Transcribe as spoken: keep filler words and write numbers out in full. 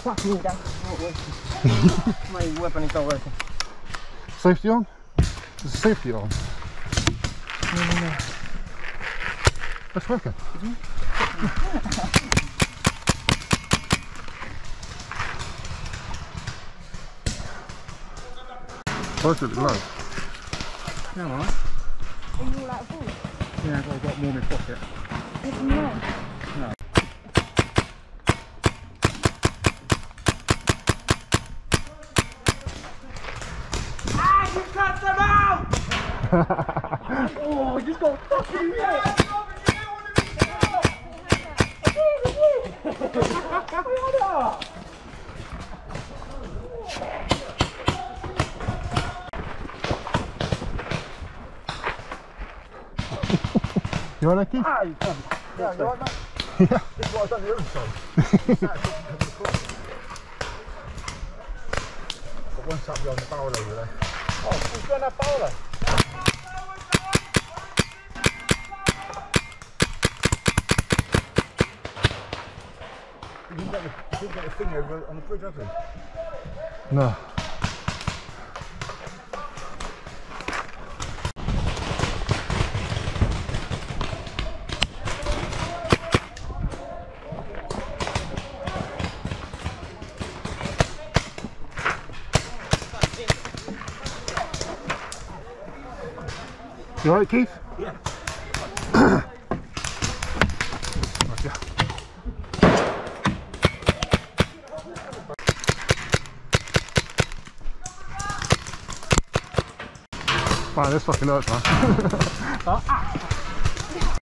Fuck me, that's not working. My weapon is not working. Safety on? There's a safety on. No, no, no. That's working. Perfectly low. No, man. Are you all out of balls? Yeah, I've got more in my pocket. Nothing wrong. No. Ah, you cut them out! Oh, you just got fucking hit! You alright, Keith? Ah, you can't. Yeah, you alright, mate? Yeah. This is what I've done the other side. Got one sat behind the barrel over there. Oh, who's got that barrel there? You didn't get the, you didn't get the thing over on the bridge, have you? No. You alright, Keith? Yeah. Okay. Wow, this fucking hurts, man. Oh, ah.